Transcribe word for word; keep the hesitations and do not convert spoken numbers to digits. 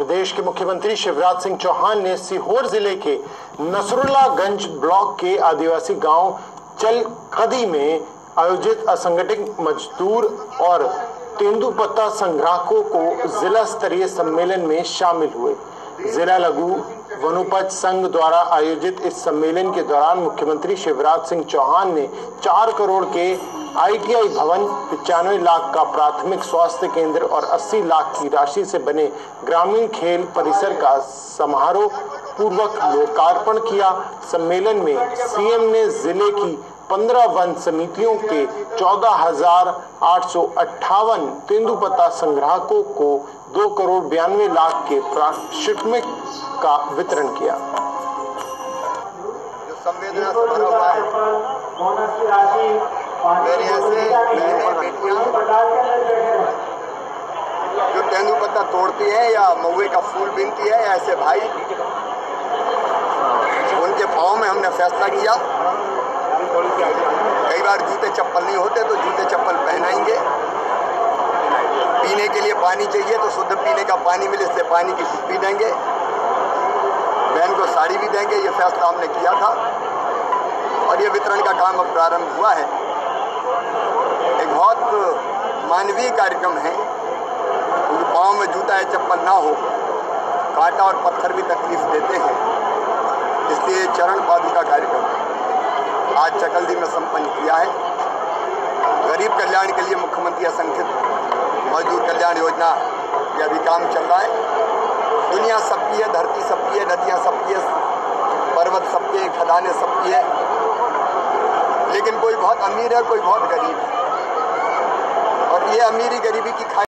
प्रदेश के मुख्यमंत्री शिवराज सिंह चौहान ने सीहोर जिले के नसरुल्लागंज ब्लॉक के आदिवासी गांव चलकदी में आयोजित असंगठित मजदूर और तेंदुपत्ता संग्राहकों को जिला स्तरीय सम्मेलन में शामिल हुए। जिला लघु वनोपज संघ द्वारा आयोजित इस सम्मेलन के दौरान मुख्यमंत्री शिवराज सिंह चौहान ने चार करोड़ के आई टी आई भवन, पचानवे लाख का प्राथमिक स्वास्थ्य केंद्र और अस्सी लाख की राशि से बने ग्रामीण खेल परिसर का समारोह पूर्वक लोकार्पण किया। सम्मेलन में सीएम ने जिले की पंद्रह वन समितियों के चौदह हजार आठ सौ अट्ठावन तेंदुपत्ता संग्राहकों को दो करोड़ बयानवे लाख के पारितोषिक का वितरण किया। जो संवेदना से भरा हुआ है, मेरे ऐसे बहनें बेटियां जो तेंदुपत्ता तोड़ती है या महुए का फूल बीनती है, ऐसे भाई, उनके पाँव में हमने फैसला किया। कई बार जूते चप्पल नहीं होते तो जूते चप्पल पहनाएंगे। पीने के लिए पानी चाहिए तो शुद्ध पीने का पानी मिले, इससे पानी की कुप्पी देंगे। बहन को साड़ी भी देंगे। ये फैसला हमने किया था और ये वितरण का काम अब प्रारंभ हुआ है। एक बहुत मानवीय कार्यक्रम है। उनके पाँव में जूता या चप्पल ना हो, कांटा और पत्थर भी तकलीफ देते हैं, इसलिए चरण पादुका कार्यक्रम आज चकल्दी में संपन्न किया है। गरीब कल्याण के लिए मुख्यमंत्री असंगठित मजदूर कल्याण योजना ये अभी काम चल रहा है। दुनिया सबकी है, धरती सबकी है, नदियाँ सबकी है, पर्वत सबके हैं, खदानें सबकी है, लेकिन कोई बहुत अमीर है, कोई बहुत गरीब है। और ये अमीरी गरीबी की